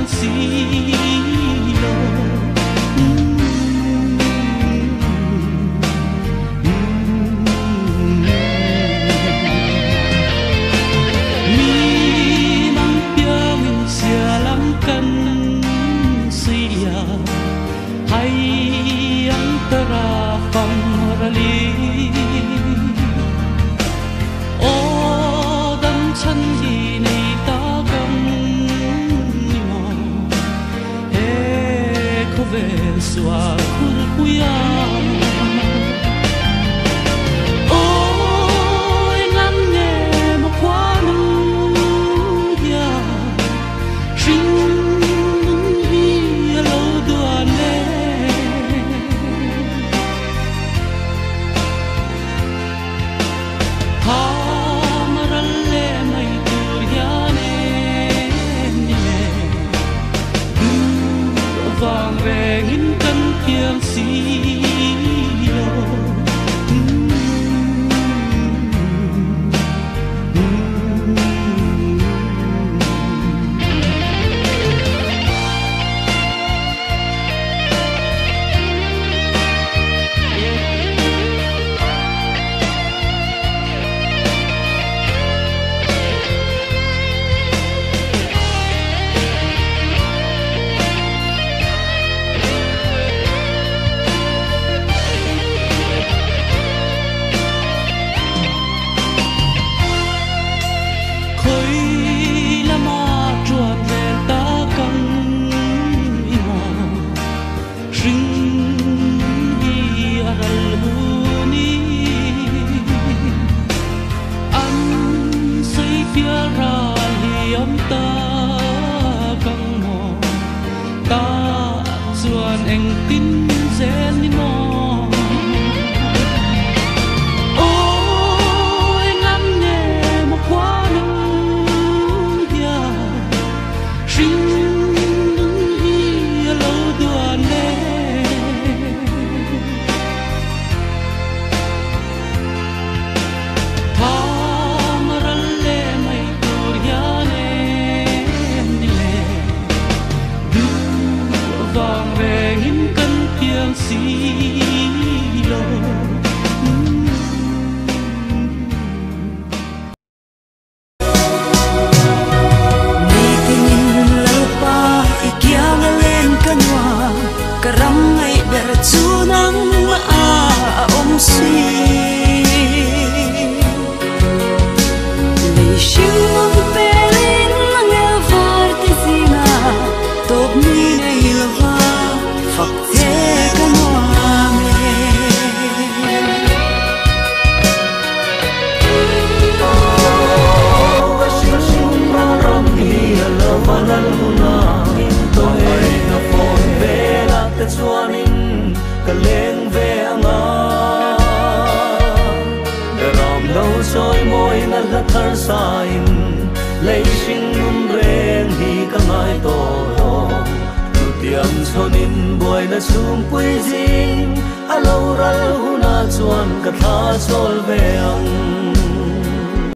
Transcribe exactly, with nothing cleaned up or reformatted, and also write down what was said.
xí lô. Mi mang piang xia lắm cân xia hay ang tara phong ra li. Ô đâm chân gì này ta cầm mò he cô về xóa khuôn khuya. Ôi ngắm nghe một quá nung ya sinh hi lâu đuan lệ. Vàng về nghìn cân kiêng xí lô. Anh tin sẽ đi mò. Ôi ngắm nghe một quá nung ya sinh hi lâu đuan lệ. Thang ra lệ mày tur ya nên đi lệ đưa vàng về nghìn cân kiêng xí lô. Ni tingin lupa ikyang alen kanwa karang ay bertunang maaom si. Leishing mong pelin ng evarte sina top ni na ilha fakte kanwa me. Kaleng ve anga daram lâu soi môi na la thar sain lấy sinh um ren hi ka ngai to tu tiam chonin boy na sum pui jing alo ral huna chuan ka tha chol ve ang.